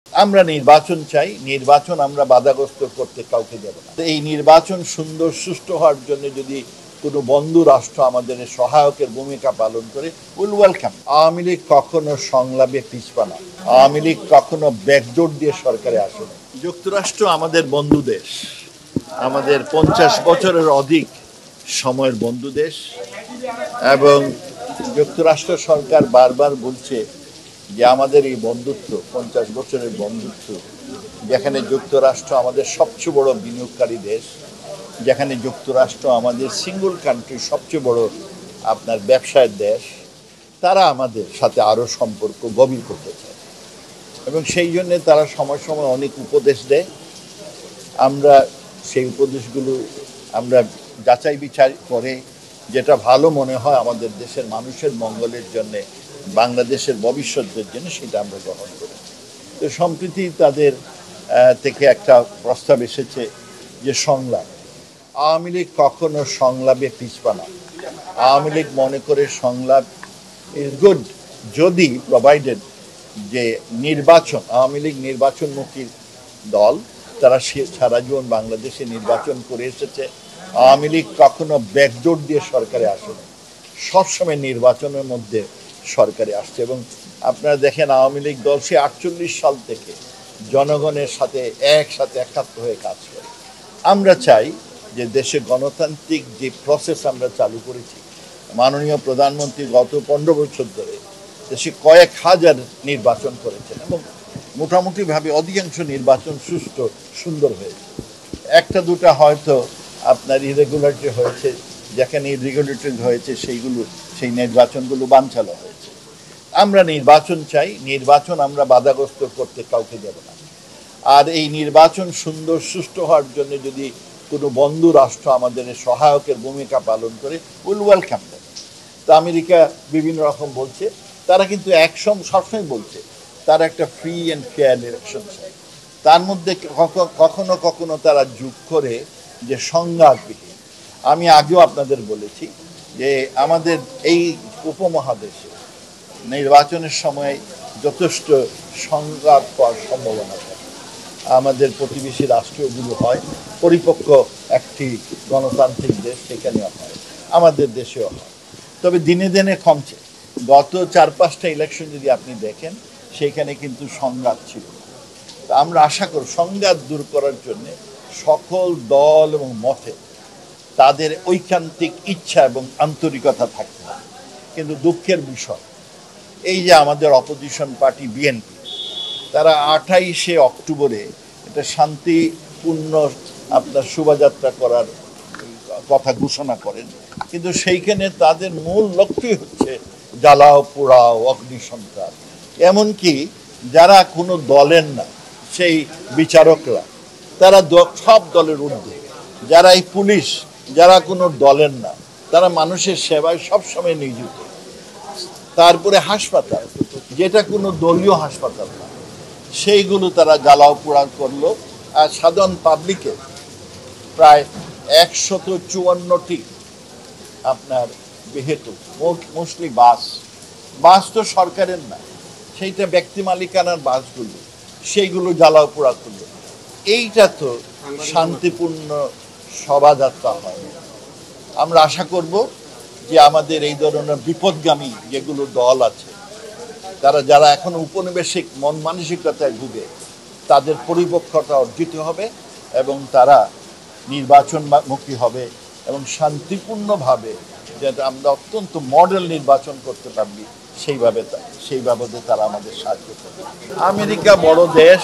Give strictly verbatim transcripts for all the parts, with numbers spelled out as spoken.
আমরা নির্বাচন চাই, নির্বাচন আমরা বাধাগ্রস্ত করতে কাউকে দেব না। এই নির্বাচন সুন্দর সুষ্ঠু হওয়ার জন্য যদি কোনো বন্ধু রাষ্ট্র আমাদের সহায়কের ভূমিকা পালন করে, উইল ওয়েলকাম। আওয়ামী লীগ কখনো সংলাপে পিছপা না, আওয়ামী লীগ কখনো ব্যাকডোর দিয়ে সরকারে আসে না। যুক্তরাষ্ট্র আমাদের বন্ধু দেশ, আমাদের পঞ্চাশ বছরের অধিক সময়ের বন্ধু দেশ, এবং যুক্তরাষ্ট্র সরকার বারবার বলছে যে আমাদের এই বন্ধুত্ব, পঞ্চাশ বছরের বন্ধুত্ব, যেখানে যুক্তরাষ্ট্র আমাদের সবচেয়ে বড় বিনিয়োগকারী দেশ, যেখানে যুক্তরাষ্ট্র আমাদের সিঙ্গল কান্ট্রি সবচেয়ে বড় আপনার ব্যবসায়ের দেশ, তারা আমাদের সাথে আরও সম্পর্ক গভীর করতে চায় এবং সেই জন্যে তারা সময় সময় অনেক উপদেশ দেয়। আমরা সেই উপদেশগুলো আমরা যাচাই বিচার করে যেটা ভালো মনে হয় আমাদের দেশের মানুষের মঙ্গলের জন্যে, বাংলাদেশের ভবিষ্যতের জন্য, সেটা আমরা গ্রহণ করি। তো সম্প্রতি তাদের থেকে একটা প্রস্তাব এসেছে যে সংলাপ। আওয়ামী লীগ কখনো সংলাপে পিছপা না। আওয়ামী লীগ মনে করে সংলাপ ইজ গুড যদি প্রোভাইডেড যে নির্বাচন, আওয়ামী লীগ নির্বাচনমুখী দল, তারা সারা জীবন বাংলাদেশে নির্বাচন করে এসেছে। আওয়ামী লীগ কখনো ব্যাকডোর দিয়ে সরকারে আসে না, সবসময় নির্বাচনের মধ্যে সরকারে আসছে। এবং আপনারা দেখেন আওয়ামী লীগ দল সে আটচল্লিশ সাল থেকে জনগণের সাথে একসাথে একাত্ম হয়ে কাজ করে। আমরা চাই যে দেশে গণতান্ত্রিক যে প্রসেস আমরা চালু করেছি, মাননীয় প্রধানমন্ত্রী গত পনেরো বছর ধরে দেশে কয়েক হাজার নির্বাচন করেছেন এবং মোটামুটিভাবে অধিকাংশ নির্বাচন সুষ্ঠু সুন্দর হয়েছে। একটা দুটা হয়তো আপনার ইরেগুলারিটি হয়েছে, যেখানে ইরেগুলারিটি হয়েছে সেইগুলো সেই নির্বাচনগুলো বানচালো হয়েছে। আমরা নির্বাচন চাই, নির্বাচন আমরা বাধাগ্রস্ত করতে কাউকে দেব না। আর এই নির্বাচন সুন্দর সুষ্ঠু হওয়ার জন্য যদি কোনো বন্ধু রাষ্ট্র আমাদের সহায়কের ভূমিকা পালন করে, উইল ওয়েলকাম দেন। তো আমেরিকা বিভিন্ন রকম বলছে, তারা কিন্তু একসম সবসময় বলছে তারা একটা ফ্রি অ্যান্ড ফেয়ার ইলেকশন চায়। তার মধ্যে কখনো কখনো তারা যোগ করে যে সংঘাতবিহীন। আমি আগেও আপনাদের বলেছি যে আমাদের এই উপমহাদেশে নির্বাচনের সময় যথেষ্ট সংঘাত হওয়ার সম্ভাবনা থাকে। আমাদের প্রতিবেশী রাষ্ট্রগুলো হয়, পরিপক্ক একটি গণতান্ত্রিক দেশ, সেখানেও হয়, আমাদের দেশেও হয়, তবে দিনে দিনে কমছে। গত চার পাঁচটা ইলেকশন যদি আপনি দেখেন, সেইখানে কিন্তু সংঘাত ছিল। তা আমরা আশা করি সংঘাত দূর করার জন্য সকল দল এবং মতে তাদের ঐকান্তিক ইচ্ছা এবং আন্তরিকতা থাকতে হবে। কিন্তু দুঃখের বিষয় এই যে আমাদের অপোজিশন পার্টি বিএনপি, তারা আঠাইশে অক্টোবরে এটা শান্তিপূর্ণ আপনার শোভাযাত্রা করার কথা ঘোষণা করেন, কিন্তু সেইখানে তাদের মূল লক্ষ্যই হচ্ছে জ্বালাও পোড়াও অগ্নিসন্ত্রাস। এমনকি যারা কোনো দলের না সেই বিচারকরা, তারা সব দলের ঊর্ধ্বে, যারা এই পুলিশ, যারা কোনো দলের না, তারা মানুষের সেবায় সবসময় নিয়োজিত। তারপরে হাসপাতাল, যেটা কোনো দলীয় হাসপাতাল না, সেইগুলো তারা জ্বালাও পোড়া করলো। আর সাধারণ পাবলিকের প্রায় একশত চুয়ান্নটি আপনার ভেহিকল, মোস্টলি বাস, বাস তো সরকারের না, সেইটা ব্যক্তি মালিকানার বাসগুলো, সেইগুলো জ্বালাও পোড়া করলো। এইটা তো শান্তিপূর্ণ শোভাযাত্রা হয়। আমরা আশা করব যে আমাদের এই ধরনের বিপদগামী যেগুলো দল আছে, তারা যারা এখন উপনিবেশিক মন মানসিকতায় ভুগে, তাদের পরিপক্কতা অর্জিত হবে এবং তারা নির্বাচনমুখী হবে এবং শান্তিপূর্ণভাবে যেটা আমরা অত্যন্ত মডেল নির্বাচন করতে পারবি, সেইভাবে সেই বাবদে তারা আমাদের সাহায্য করবে। আমেরিকা বড় দেশ,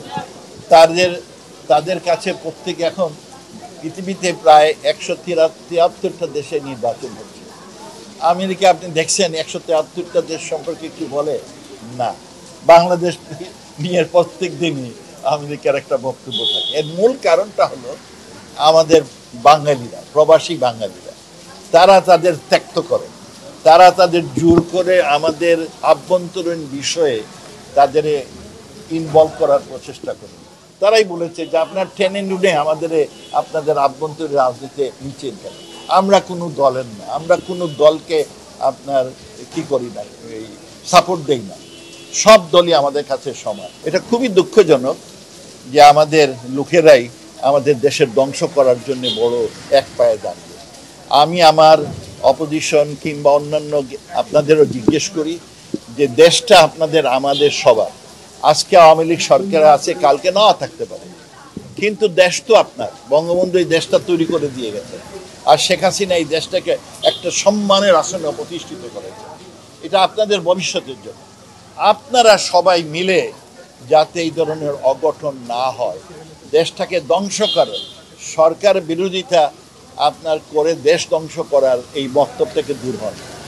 তাদের তাদের কাছে প্রত্যেকে এখন পৃথিবীতে প্রায় একশো তিয়াত্তরটা দেশে নির্বাচন হচ্ছে। আমেরিকা আপনি দেখছেন একশো তিয়াত্তরটা দেশ সম্পর্কে কি বলে? না। বাংলাদেশ নিয়ে প্রত্যেক দিনই আমেরিকার একটা বক্তব্য থাকে। এর মূল কারণটা হলো আমাদের বাঙালিরা, প্রবাসী বাঙালিরা, তারা তাদের ত্যাক্ত করে, তারা তাদের জোর করে আমাদের আভ্যন্তরীণ বিষয়ে তাদের ইনভলভ করার প্রচেষ্টা করে। তারাই বলেছে যে আপনার টেনে নুনে আমাদের আপনাদের আভ্যন্তরীণ রাজনীতি নিচে গেল। আমরা কোনো দলের না, আমরা কোনো দলকে আপনার কি করি না, এই সাপোর্ট দেই না। সব দলই আমাদের কাছে সমান। এটা খুবই দুঃখজনক যে আমাদের লোকেরাই আমাদের দেশের ধ্বংস করার জন্য বড় এক পায়ে দাঁড়িয়ে। আমি আমার অপোজিশন কিংবা অন্যান্য আপনাদেরও জিজ্ঞেস করি যে দেশটা আপনাদের আমাদের সবার। আজকে আওয়ামী লীগ সরকার আছে, কালকে নাও থাকতে পারে, কিন্তু দেশ তো আপনার। বঙ্গবন্ধু এই দেশটা তৈরি করে দিয়ে গেছে, আর শেখ হাসিনা এই দেশটাকে একটা সম্মানের আসনে প্রতিষ্ঠিত করেছে। এটা আপনাদের ভবিষ্যতের জন্য। আপনারা সবাই মিলে যাতে এই ধরনের অঘটন না হয়, দেশটাকে ধ্বংস করে সরকার বিরোধিতা আপনার করে দেশ ধ্বংস করার এই বক্তব্য থেকে দূর হয়।